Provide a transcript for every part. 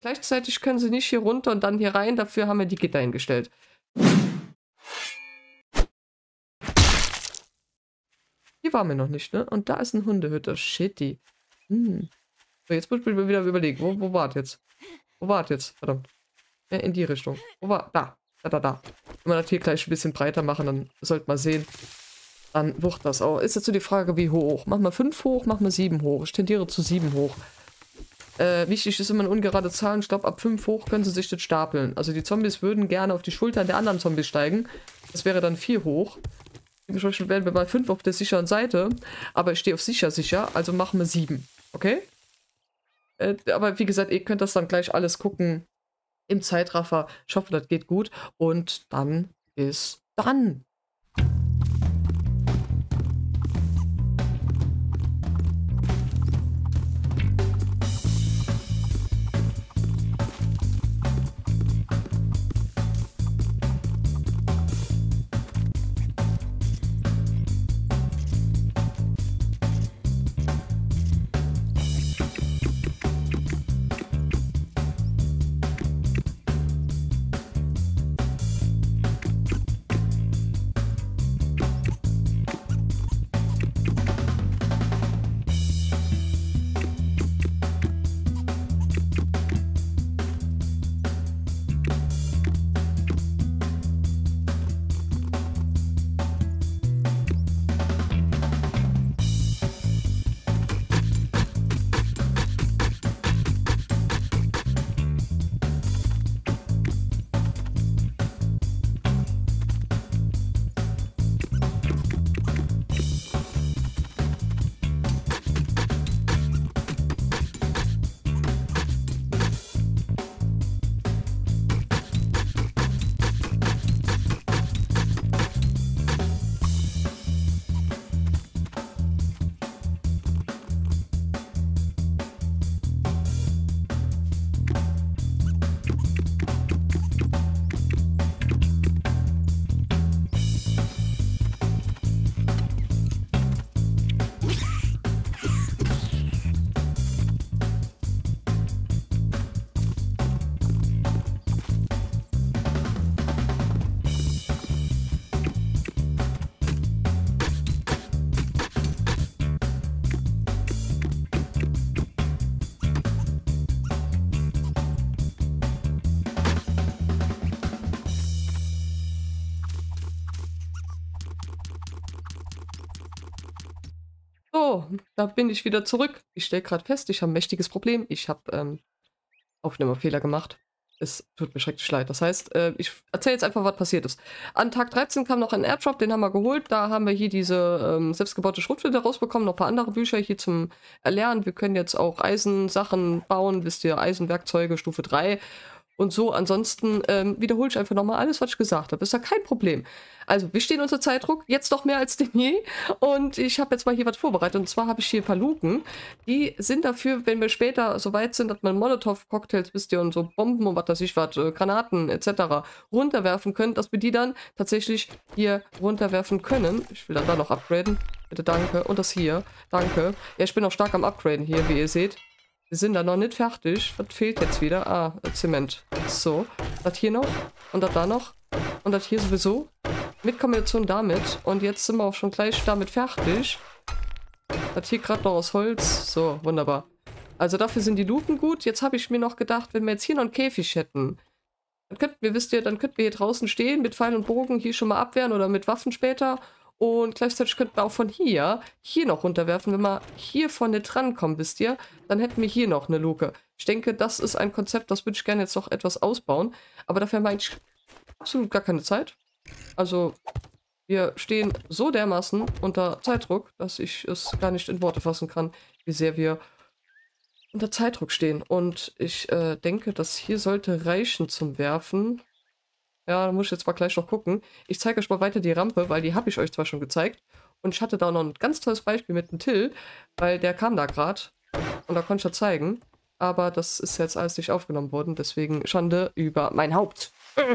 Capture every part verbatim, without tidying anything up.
Gleichzeitig können sie nicht hier runter und dann hier rein. Dafür haben wir die Gitter hingestellt. Hier waren wir noch nicht, ne? Und da ist ein Hundehütte. Shitty. Hm. So, jetzt muss ich mir wieder überlegen. Wo, wo war jetzt? Wo war jetzt? Verdammt. Ja, in die Richtung. Wo war? Da. Da, da, da. Wenn wir das hier gleich ein bisschen breiter machen, dann sollte man sehen. Dann wird das auch. Ist jetzt so die Frage, wie hoch? Machen wir fünf hoch, machen wir sieben hoch. Ich tendiere zu sieben hoch. Äh, wichtig ist immer eine ungerade Zahl. Ich glaube, ab fünf hoch können sie sich das stapeln. Also die Zombies würden gerne auf die Schultern der anderen Zombies steigen. Das wäre dann vier hoch. Dementsprechend wären wir bei fünf auf der sicheren Seite. Aber ich stehe auf sicher sicher, also machen wir sieben. Okay? Äh, aber wie gesagt, ihr könnt das dann gleich alles gucken im Zeitraffer. Ich hoffe, das geht gut. Und dann ist dann. So, da bin ich wieder zurück. Ich stelle gerade fest, ich habe ein mächtiges Problem. Ich habe ähm, Aufnahmefehler gemacht. Es tut mir schrecklich leid. Das heißt, äh, ich erzähle jetzt einfach, was passiert ist. An Tag dreizehn kam noch ein Airdrop, den haben wir geholt. Da haben wir hier diese ähm, selbstgebaute Schrotflinte rausbekommen. Noch ein paar andere Bücher hier zum Erlernen. Wir können jetzt auch Eisensachen bauen. Wisst ihr, Eisenwerkzeuge Stufe drei. Und so, ansonsten ähm, wiederhole ich einfach nochmal alles, was ich gesagt habe. Ist ja kein Problem. Also, wir stehen unter Zeitdruck, jetzt doch mehr als denn je. Und ich habe jetzt mal hier was vorbereitet. Und zwar habe ich hier ein paar Luken. Die sind dafür, wenn wir später so weit sind, dass man Molotow-Cocktails, wisst ihr, und so Bomben und was weiß ich was, äh, Granaten et cetera runterwerfen können, dass wir die dann tatsächlich hier runterwerfen können. Ich will dann da noch upgraden. Bitte, danke. Und das hier. Danke. Ja, ich bin auch stark am Upgraden hier, wie ihr seht. Wir sind da noch nicht fertig. Was fehlt jetzt wieder? Ah, Zement. So. Das hier noch. Und das da noch. Und das hier sowieso. Mit Kombination damit. Und jetzt sind wir auch schon gleich damit fertig. Das hier gerade noch aus Holz. So, wunderbar. Also dafür sind die Luken gut. Jetzt habe ich mir noch gedacht, wenn wir jetzt hier noch einen Käfig hätten, dann könnten wir, wisst ihr, dann könnten wir hier draußen stehen mit Pfeil und Bogen, hier schon mal abwehren oder mit Waffen später. Und gleichzeitig könnten wir auch von hier, hier noch runterwerfen. Wenn wir hier vorne drankommen, wisst ihr, dann hätten wir hier noch eine Luke. Ich denke, das ist ein Konzept, das würde ich gerne jetzt noch etwas ausbauen. Aber dafür haben wir eigentlich absolut gar keine Zeit. Also, wir stehen so dermaßen unter Zeitdruck, dass ich es gar nicht in Worte fassen kann, wie sehr wir unter Zeitdruck stehen. Und ich äh, denke, das hier sollte reichen zum Werfen. Ja, da muss ich jetzt mal gleich noch gucken. Ich zeige euch mal weiter die Rampe, weil die habe ich euch zwar schon gezeigt. Und ich hatte da noch ein ganz tolles Beispiel mit dem Till, weil der kam da gerade. Und da konnte ich ja zeigen. Aber das ist jetzt alles nicht aufgenommen worden. Deswegen Schande über mein Haupt.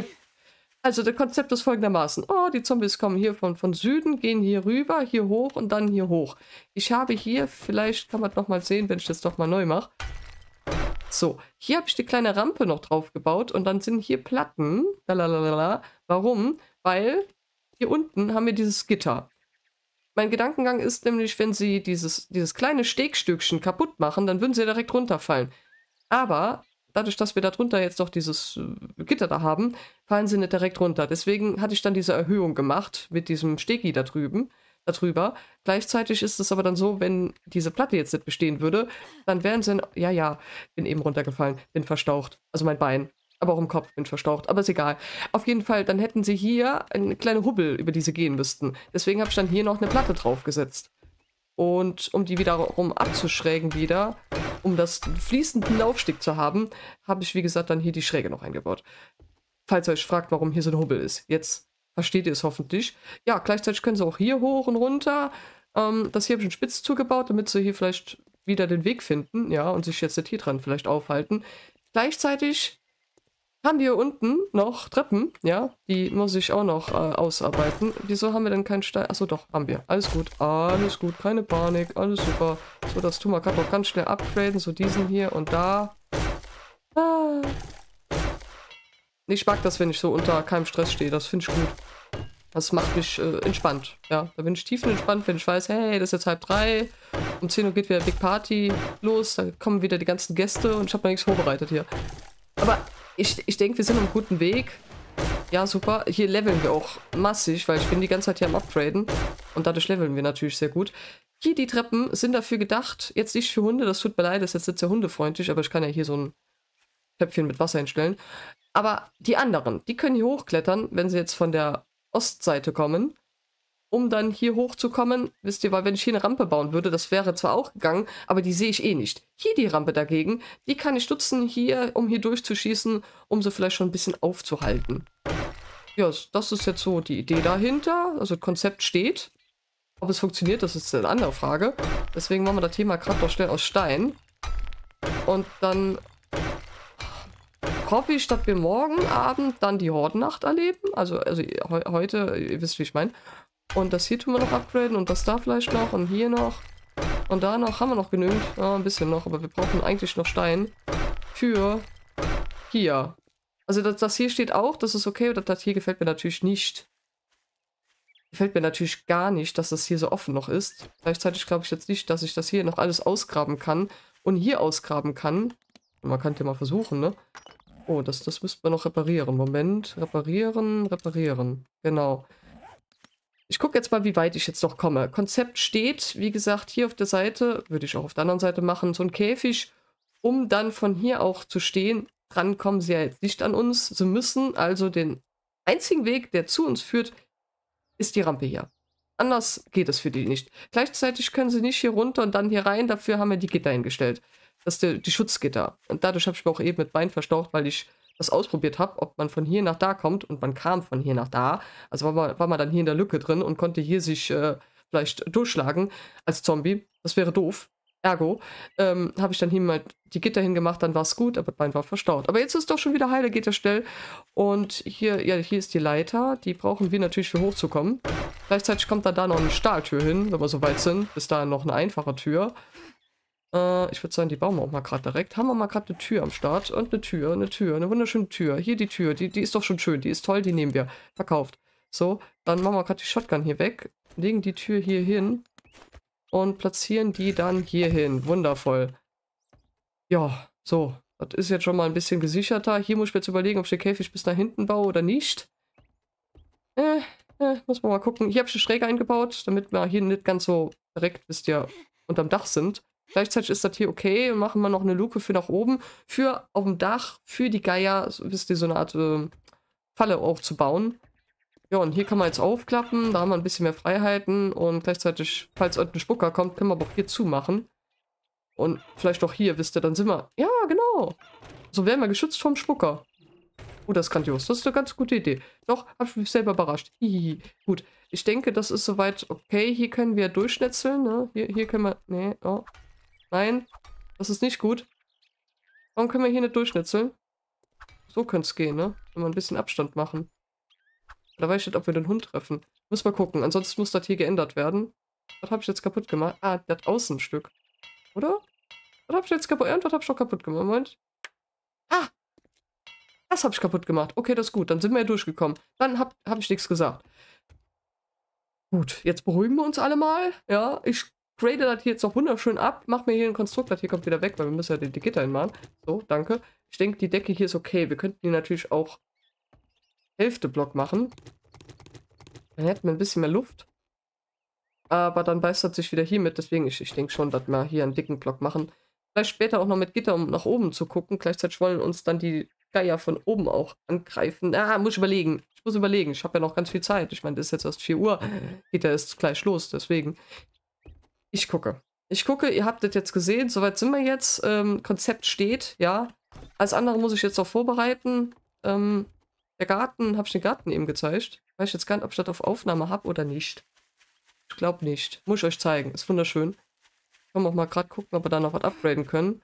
Also, das Konzept ist folgendermaßen. Oh, die Zombies kommen hier von, von Süden, gehen hier rüber, hier hoch und dann hier hoch. Ich habe hier, vielleicht kann man noch mal sehen, wenn ich das doch mal neu mache. So, hier habe ich die kleine Rampe noch drauf gebaut und dann sind hier Platten. Lalalala. Warum? Weil hier unten haben wir dieses Gitter. Mein Gedankengang ist nämlich, wenn sie dieses, dieses kleine Stegstückchen kaputt machen, dann würden sie direkt runterfallen. Aber dadurch, dass wir darunter jetzt noch dieses äh, Gitter da haben, fallen sie nicht direkt runter. Deswegen hatte ich dann diese Erhöhung gemacht mit diesem Stegi da drüben, da drüber. Gleichzeitig ist es aber dann so, wenn diese Platte jetzt nicht bestehen würde, dann wären sie, in, ja, ja, bin eben runtergefallen, bin verstaucht. Also mein Bein, aber auch im Kopf bin verstaucht, aber ist egal. Auf jeden Fall, dann hätten sie hier eine kleine Hubbel, über die sie gehen müssten. Deswegen habe ich dann hier noch eine Platte draufgesetzt. Und um die wiederum abzuschrägen wieder, um das fließenden Laufsteg zu haben, habe ich, wie gesagt, dann hier die Schräge noch eingebaut. Falls ihr euch fragt, warum hier so ein Hubbel ist. Jetzt versteht ihr es hoffentlich. Ja, gleichzeitig können sie auch hier hoch und runter. Ähm, das hier habe ich in spitz zugebaut, damit sie hier vielleicht wieder den Weg finden. Ja, und sich jetzt nicht hier dran vielleicht aufhalten. Gleichzeitig haben wir hier unten noch Treppen, ja, die muss ich auch noch äh, ausarbeiten. Wieso haben wir denn keinen Stein? Achso, doch, haben wir. Alles gut, alles gut, keine Panik, alles super. So, das tun wir gerade noch ganz schnell upgraden, so diesen hier und da. Ah. Ich mag das, wenn ich so unter keinem Stress stehe, das finde ich gut. Das macht mich äh, entspannt, ja. Da bin ich tiefenentspannt, wenn ich weiß, hey, das ist jetzt halb drei, um zehn Uhr geht wieder Big Party los, dann kommen wieder die ganzen Gäste und ich habe noch nichts vorbereitet hier. Aber ich, ich denke, wir sind auf einem guten Weg. Ja, super. Hier leveln wir auch massig, weil ich bin die ganze Zeit hier am Upgraden. Und dadurch leveln wir natürlich sehr gut. Hier die Treppen sind dafür gedacht, jetzt nicht für Hunde, das tut mir leid, das ist jetzt sehr hundefreundlich, aber ich kann ja hier so ein Töpfchen mit Wasser hinstellen. Aber die anderen, die können hier hochklettern, wenn sie jetzt von der Ostseite kommen. Um dann hier hochzukommen, wisst ihr, weil wenn ich hier eine Rampe bauen würde, das wäre zwar auch gegangen, aber die sehe ich eh nicht. Hier die Rampe dagegen, die kann ich nutzen hier, um hier durchzuschießen, um sie vielleicht schon ein bisschen aufzuhalten. Ja, das ist jetzt so die Idee dahinter. Also das Konzept steht. Ob es funktioniert, das ist eine andere Frage. Deswegen machen wir das Thema gerade noch schnell aus Stein. Und dann hoffe ich, dass wir morgen Abend dann die Hordennacht erleben. Also, also he heute, ihr wisst, wie ich meine. Und das hier tun wir noch upgraden und das da vielleicht noch und hier noch. Und da noch haben wir noch genügend. Ja, ein bisschen noch, aber wir brauchen eigentlich noch Stein für hier. Also das, das hier steht auch, das ist okay. Und das hier gefällt mir natürlich nicht. Gefällt mir natürlich gar nicht, dass das hier so offen noch ist. Gleichzeitig glaube ich jetzt nicht, dass ich das hier noch alles ausgraben kann und hier ausgraben kann. Man könnte mal versuchen, ne? Oh, das, das müsste man noch reparieren. Moment, reparieren, reparieren. Genau. Ich gucke jetzt mal, wie weit ich jetzt noch komme. Konzept steht, wie gesagt, hier auf der Seite, würde ich auch auf der anderen Seite machen, so ein Käfig, um dann von hier auch zu stehen. Dran kommen sie ja jetzt nicht an uns. Sie müssen also den einzigen Weg, der zu uns führt, ist die Rampe hier. Anders geht es für die nicht. Gleichzeitig können sie nicht hier runter und dann hier rein. Dafür haben wir die Gitter hingestellt. Das ist die, die Schutzgitter. Und dadurch habe ich mir auch eben mit Bein verstaucht, weil ich das ausprobiert habe, ob man von hier nach da kommt. Und man kam von hier nach da. Also war man, war man dann hier in der Lücke drin und konnte hier sich äh, vielleicht durchschlagen als Zombie. Das wäre doof. Ergo ähm, habe ich dann hier mal die Gitter hingemacht, dann war es gut, aber das Bein war verstaut. Aber jetzt ist es doch schon wieder heile, geht ja schnell. Und hier, ja, hier ist die Leiter. Die brauchen wir natürlich für hochzukommen. Gleichzeitig kommt dann da noch eine Stahltür hin, wenn wir so weit sind. Bis dahin noch eine einfache Tür. Äh, ich würde sagen, die bauen wir auch mal gerade direkt. Haben wir mal gerade eine Tür am Start. Und eine Tür, eine Tür, eine wunderschöne Tür. Hier die Tür, die, die ist doch schon schön. Die ist toll, die nehmen wir. Verkauft. So, dann machen wir gerade die Shotgun hier weg. Legen die Tür hier hin. Und platzieren die dann hier hin. Wundervoll. Ja, so. Das ist jetzt schon mal ein bisschen gesicherter. Hier muss ich jetzt überlegen, ob ich den Käfig bis nach hinten baue oder nicht. Äh, äh, muss man mal gucken. Hier habe ich eine Schräge eingebaut, damit wir hier nicht ganz so direkt, wisst ihr, unterm Dach sind. Gleichzeitig ist das hier okay. Und machen wir noch eine Luke für nach oben. Für auf dem Dach, für die Geier, so, wisst ihr, so eine Art äh, Falle aufzubauen. Ja, und hier kann man jetzt aufklappen, da haben wir ein bisschen mehr Freiheiten und gleichzeitig, falls irgendein Spucker kommt, können wir aber auch hier zumachen. Und vielleicht auch hier, wisst ihr, dann sind wir, ja, genau. So werden wir geschützt vom Spucker. Oh, das ist grandios, das ist eine ganz gute Idee. Doch, habe ich mich selber überrascht. Hihihi. Gut, ich denke, das ist soweit okay. Hier können wir durchschnetzeln, ne? Hier, hier können wir, nee, oh. Nein, das ist nicht gut. Warum können wir hier nicht durchschnetzeln? So könnte es gehen, ne? Wenn wir ein bisschen Abstand machen. Da weiß ich nicht, ob wir den Hund treffen. Muss mal gucken. Ansonsten muss das hier geändert werden. Was habe ich jetzt kaputt gemacht? Ah, das Außenstück. Oder? Was hab ich jetzt kaputt? Irgendwas hab ich doch kaputt gemacht. Moment. Ah! Das habe ich kaputt gemacht. Okay, das ist gut. Dann sind wir ja durchgekommen. Dann habe hab ich nichts gesagt. Gut, jetzt beruhigen wir uns alle mal. Ja, ich grade das hier jetzt noch wunderschön ab. Mach mir hier einen Konstrukt. Hier kommt wieder weg, weil wir müssen ja die, die Gitter hinmachen. So, danke. Ich denke, die Decke hier ist okay. Wir könnten die natürlich auch Hälfte Block machen. Dann hätten wir ein bisschen mehr Luft. Aber dann beißt das sich wieder hier mit. Deswegen, ich, ich denke schon, dass wir hier einen dicken Block machen. Vielleicht später auch noch mit Gitter, um nach oben zu gucken. Gleichzeitig wollen uns dann die Geier von oben auch angreifen. Ah, muss ich überlegen. Ich muss überlegen. Ich habe ja noch ganz viel Zeit. Ich meine, das ist jetzt erst vier Uhr. Gitter ist gleich los. Deswegen. Ich gucke. Ich gucke, ihr habt das jetzt gesehen. Soweit sind wir jetzt. Ähm, Konzept steht, ja. Alles andere muss ich jetzt noch vorbereiten. Ähm, der Garten, habe ich den Garten eben gezeigt. Weiß ich jetzt gar nicht, ob ich das auf Aufnahme habe oder nicht. Ich glaube nicht. Muss ich euch zeigen. Ist wunderschön. Können wir auch mal gerade gucken, ob wir da noch was upgraden können.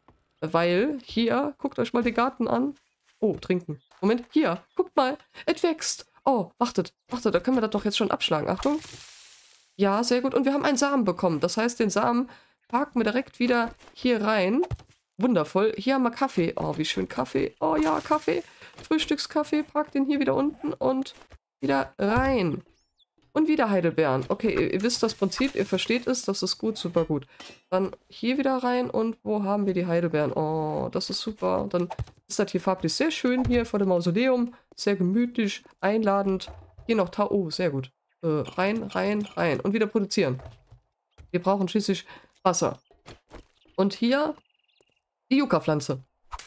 Weil hier, guckt euch mal den Garten an. Oh, trinken. Moment, hier, guckt mal. Es wächst. Oh, wartet, wartet, da können wir das doch jetzt schon abschlagen. Achtung. Ja, sehr gut. Und wir haben einen Samen bekommen. Das heißt, den Samen parken wir direkt wieder hier rein. Wundervoll. Hier haben wir Kaffee. Oh, wie schön Kaffee. Oh ja, Kaffee. Frühstückskaffee. Park den hier wieder unten und wieder rein. Und wieder Heidelbeeren. Okay, ihr, ihr wisst das Prinzip, ihr versteht es, das ist gut, super gut. Dann hier wieder rein und wo haben wir die Heidelbeeren? Oh, das ist super. Dann ist das hier farblich sehr schön hier vor dem Mausoleum. Sehr gemütlich, einladend. Hier noch Tau. Oh, sehr gut. Äh, rein, rein, rein. Und wieder produzieren. Wir brauchen schließlich Wasser. Und hier die Yucca-Pflanze.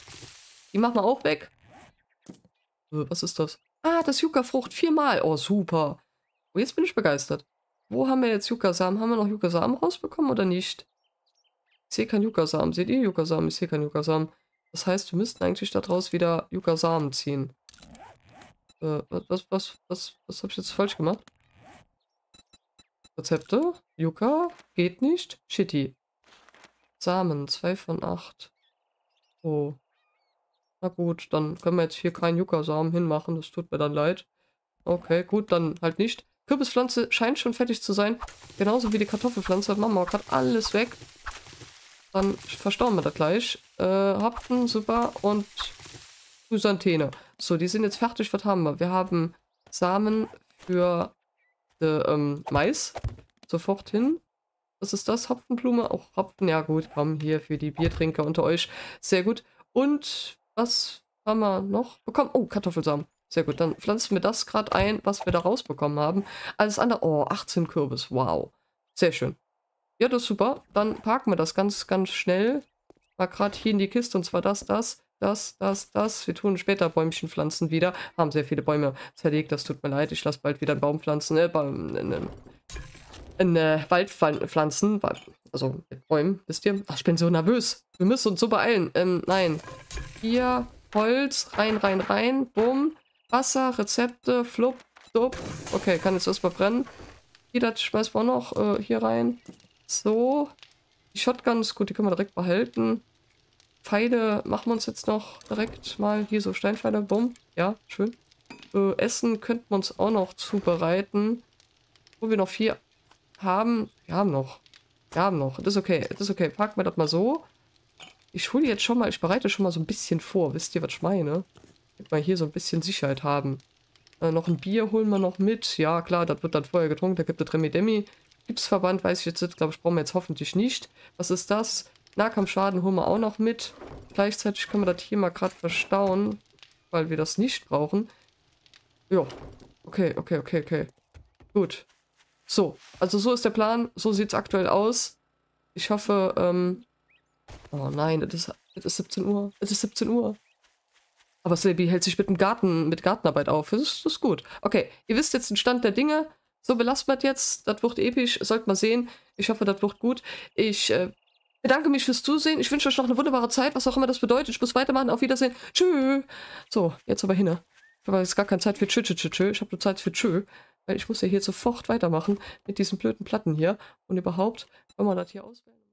Die machen wir auch weg. Äh, was ist das? Ah, das Yucca-Frucht viermal. Oh, super. Oh, jetzt bin ich begeistert. Wo haben wir jetzt Yucca-Samen? Haben wir noch Yucca-Samen rausbekommen oder nicht? Ich sehe keinen Yucca-Samen. Seht ihr Yucca-Samen? Ich sehe keinen Yucca-Samen. Das heißt, wir müssten eigentlich daraus wieder Yucca-Samen ziehen. Äh, was, was, was, was, was habe ich jetzt falsch gemacht? Rezepte? Yucca? Geht nicht. Shitty. Samen, zwei von acht. Oh. Na gut, dann können wir jetzt hier keinen Yucca-Samen hinmachen. Das tut mir dann leid. Okay, gut, dann halt nicht. Kürbispflanze scheint schon fertig zu sein. Genauso wie die Kartoffelpflanze. Machen wir gerade alles weg. Dann verstauen wir das gleich. Äh, Hopfen, super. Und Chrysanthene. So, die sind jetzt fertig. Was haben wir? Wir haben Samen für äh, ähm, Mais. Sofort hin. Was ist das? Hopfenblume? Auch Hopfen. Ja gut, komm, hier für die Biertrinker unter euch. Sehr gut. Und was haben wir noch bekommen? Oh, Kartoffelsamen. Sehr gut, dann pflanzen wir das gerade ein, was wir da rausbekommen haben. Alles andere, oh, achtzehn Kürbis, wow. Sehr schön. Ja, das ist super. Dann parken wir das ganz, ganz schnell. Mal gerade hier in die Kiste, und zwar das, das, das, das, das. Wir tun später Bäumchen pflanzen wieder. Haben sehr viele Bäume zerlegt, das tut mir leid. Ich lasse bald wieder einen Baum pflanzen, äh, Baum, äh, äh, in äh, Wald pflanzen. Also mit Bäumen, wisst ihr? Ach, ich bin so nervös. Wir müssen uns so beeilen. Ähm, nein. Hier, Holz, rein, rein, rein, bumm. Wasser, Rezepte, flupp, dupp. Okay, kann jetzt erstmal brennen. Hier, das schmeißen wir auch noch äh, hier rein. So. Die Shotguns, gut, die können wir direkt behalten. Pfeile machen wir uns jetzt noch direkt mal. Hier so Steinpfeile, bumm. Ja, schön. Äh, Essen könnten wir uns auch noch zubereiten. Wo wir noch vier haben. Wir haben noch. Wir haben noch. Das ist okay. Das ist okay. Packen wir das mal so. Ich hole jetzt schon mal, ich bereite schon mal so ein bisschen vor. Wisst ihr, was ich meine? Damit wir hier so ein bisschen Sicherheit haben. Äh, noch ein Bier holen wir noch mit. Ja, klar, das wird dann vorher getrunken. Da gibt es Remi Demi. Gipsverband, weiß ich jetzt nicht. Glaube ich, brauchen wir jetzt hoffentlich nicht. Was ist das? Nahkampfschaden holen wir auch noch mit. Gleichzeitig können wir das hier mal gerade verstauen, weil wir das nicht brauchen. Ja. Okay, okay, okay, okay. Gut. So, also so ist der Plan. So sieht es aktuell aus. Ich hoffe, ähm... oh nein, es ist, es ist siebzehn Uhr. Es ist siebzehn Uhr. Aber Selby hält sich mit dem Garten, mit Gartenarbeit auf. Das ist, das ist gut. Okay, ihr wisst jetzt den Stand der Dinge. So belassen wir das jetzt. Das wird episch. Sollt mal sehen. Ich hoffe, das wird gut. Ich äh, bedanke mich fürs Zusehen. Ich wünsche euch noch eine wunderbare Zeit, was auch immer das bedeutet. Ich muss weitermachen. Auf Wiedersehen. Tschö. So, jetzt aber hin. Ich habe jetzt gar keine Zeit für Tschö, Tschö, Tschö, Tschö. Ich habe nur Zeit für Tschö. Weil ich muss ja hier sofort weitermachen mit diesen blöden Platten hier. Und überhaupt, wenn man das hier auswählen.